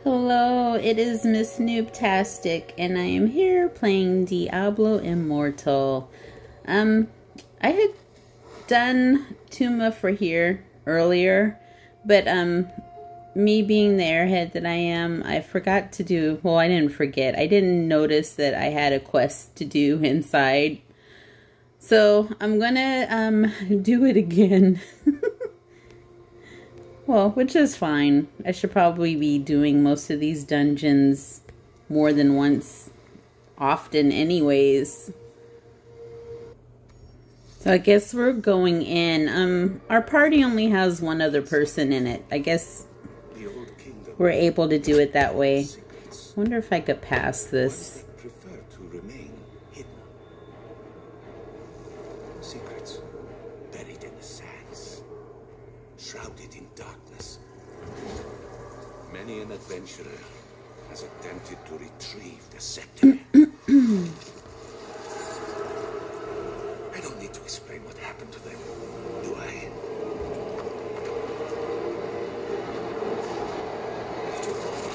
Hello, it is Miss Noobtastic, and I am here playing Diablo Immortal. I had done Tuma for here earlier, but me being the airhead that I am, I forgot to do, well, I didn't forget. I didn't notice that I had a quest to do inside. So I'm gonna do it again. Well, which is fine. I should probably be doing most of these dungeons more than once, often anyways. So I guess we're going in. Our party only has one other person in it. I guess we're able to do it that way. Wonder if I could pass this. Secrets buried in the sands, shrouded in darkness. Many an adventurer has attempted to retrieve the scepter. I don't need to explain what happened to them, do I? After all,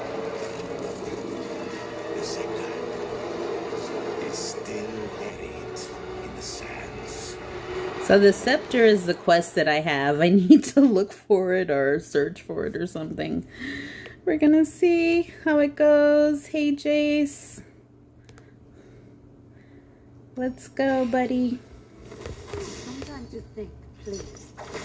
the scepter is still buried in the sands. So the scepter is the quest that I have. I need to look for it or search for it or something. We're gonna see how it goes. Hey, Jace. Let's go, buddy. Some time to think, please.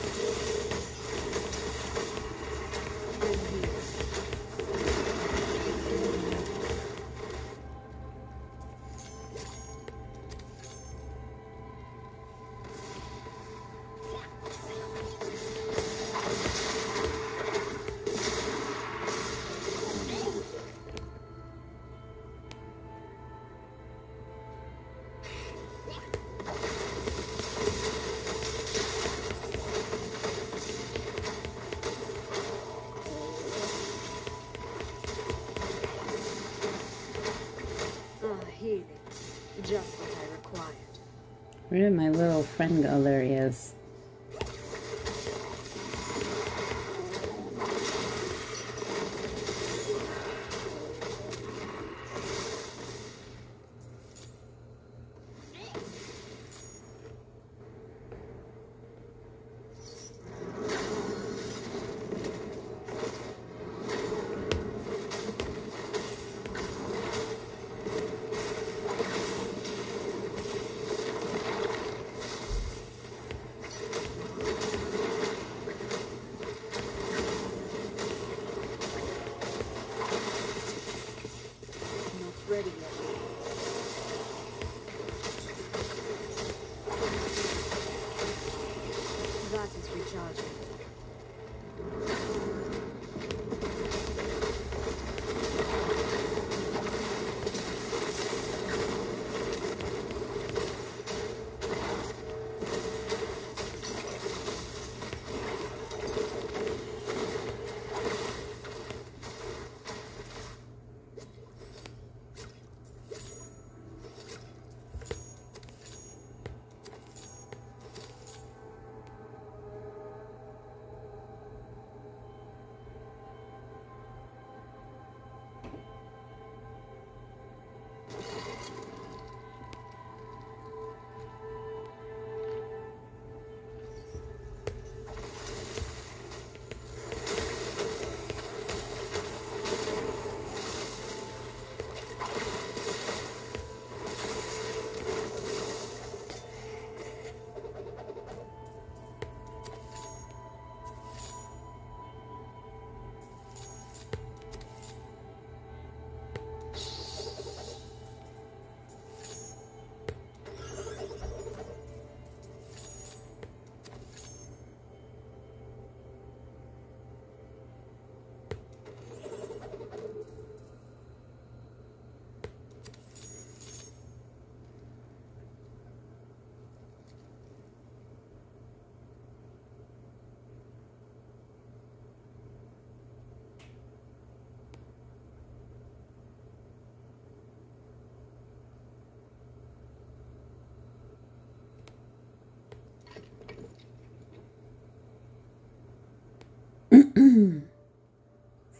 Just what I required. Where did my little friend go? There he is. Ready yet. That is recharging.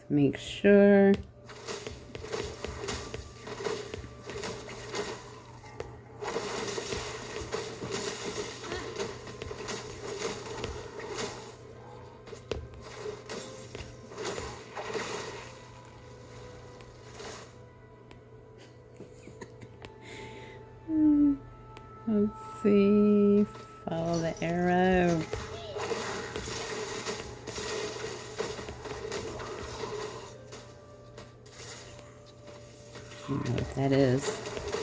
Make sure. Let's see. Follow the arrow. I don't know what that is.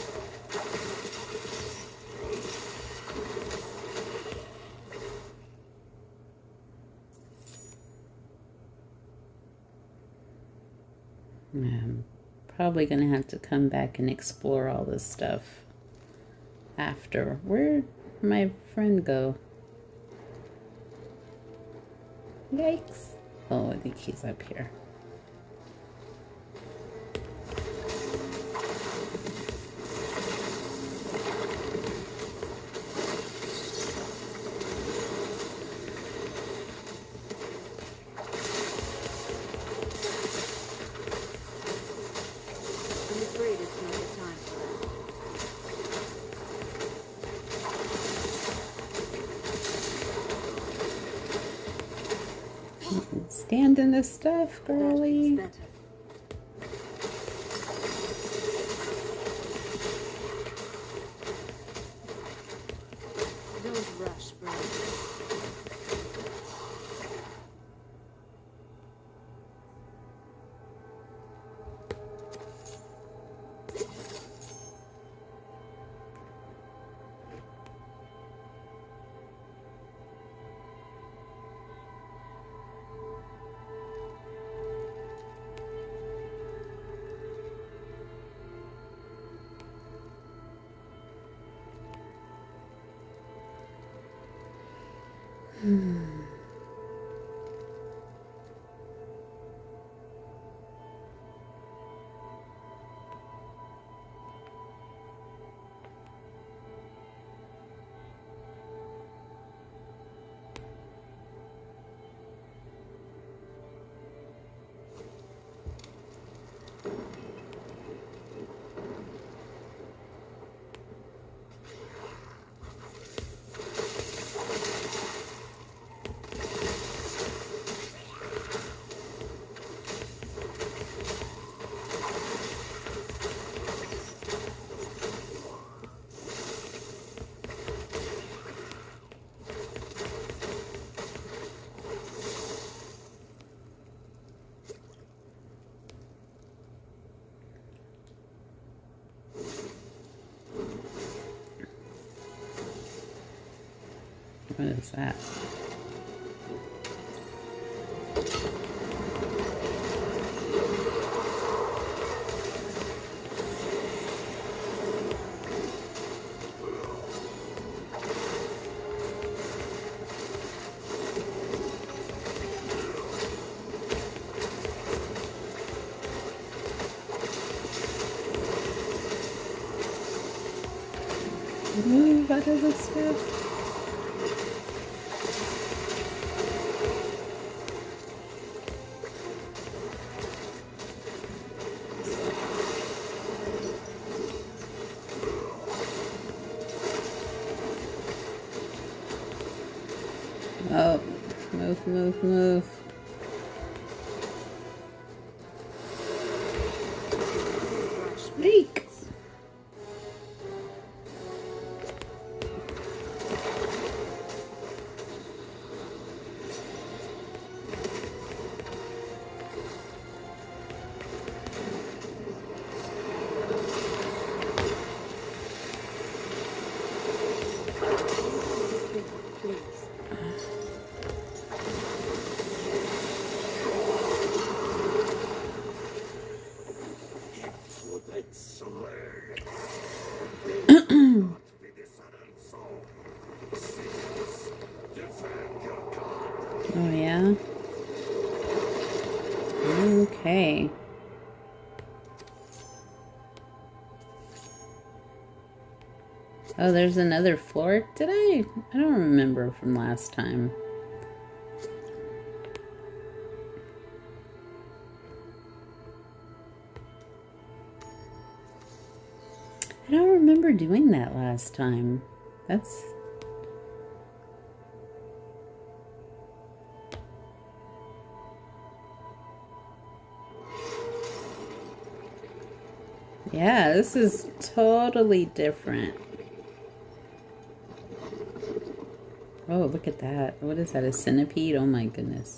I'm probably gonna have to come back and explore all this stuff after. Where'd my friend go? Yikes. Oh, I think he's up here. I'm afraid it's not the time for that. Stand in this stuff, That feels girly. better. Don't rush, brother. What is that? Move out of the stuff. Oh, move, move, move. Leak. Please. Oh, yeah? Okay. Oh, there's another floor? Did I? I don't remember from last time. I don't remember doing that last time. That's... Yeah, this is totally different. Oh, look at that. What is that, a centipede? Oh my goodness.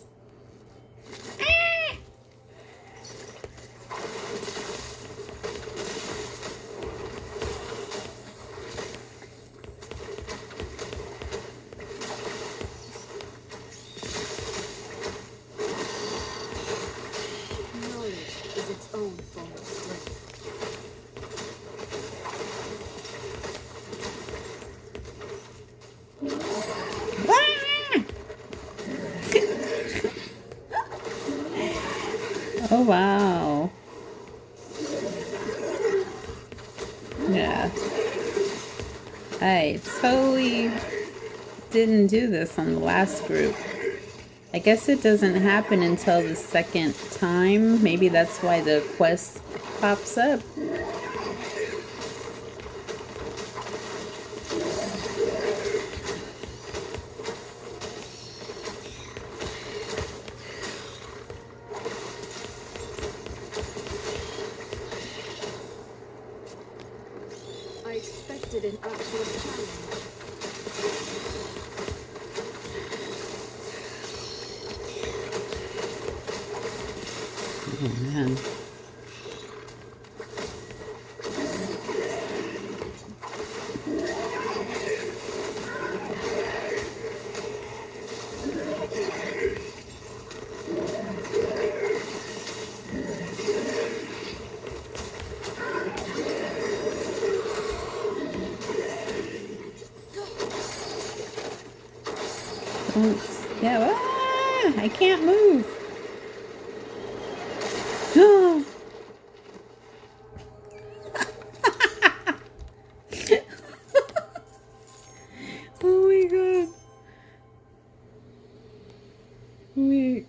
Knowledge is its own form of strength. Oh, wow. Yeah. I totally didn't do this on the last group. I guess it doesn't happen until the second time. Maybe that's why the quest pops up. I expected an actual challenge. Oh man. Yeah, I can't move. No. Oh my god. Wait.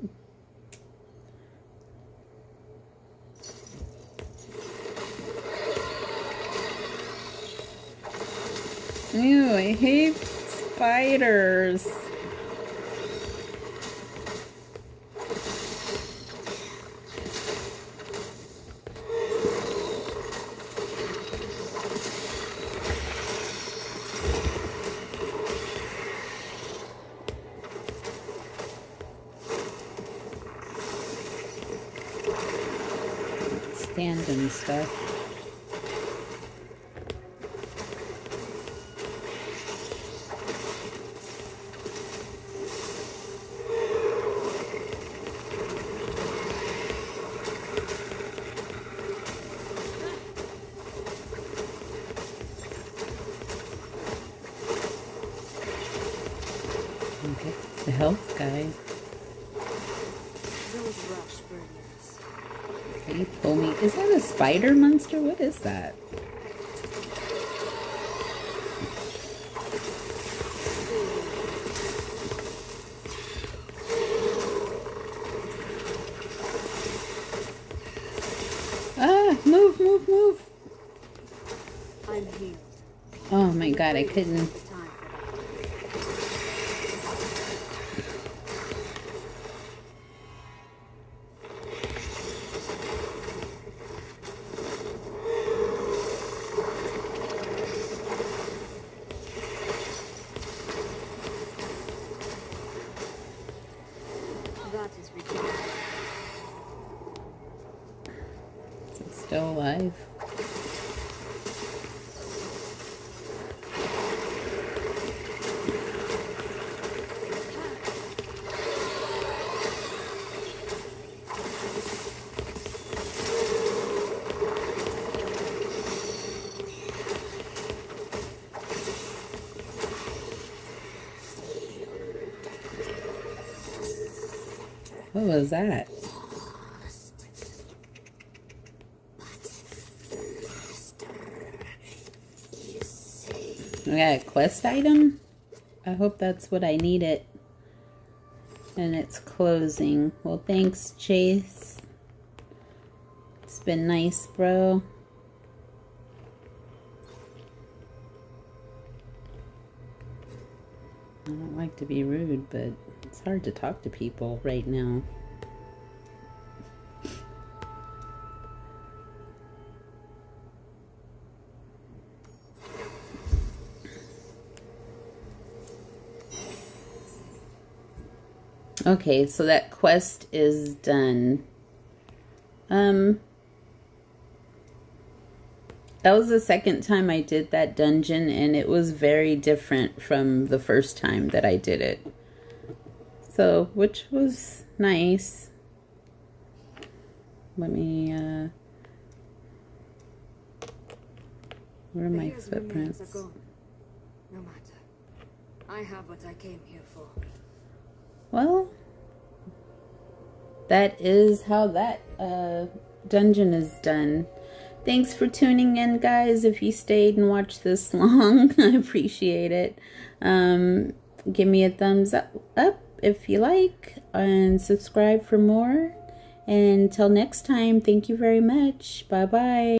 Ew, I hate spiders. Stand and stuff. Okay, the health guy. Those rush brilliance. Can you pull me? Is that a spider monster? What is that? Ah, move, move, move. I'm healed. Oh my god, I couldn't. Time for that. That is ridiculous. Is it still alive? What was that? I got a quest item? I hope that's what I needed. And it's closing. Well, thanks, Chase. It's been nice, bro. I don't like to be rude, but it's hard to talk to people right now. Okay, so that quest is done. That was the second time I did that dungeon, and it was very different from the first time that I did it. So, which was nice. Let me, where are my footprints? No matter. I have what I came here for. Well, that is how that dungeon is done. Thanks for tuning in, guys. If you stayed and watched this long, I appreciate it. Give me a thumbs up if you like, and subscribe for more. And until next time, thank you very much. Bye-bye.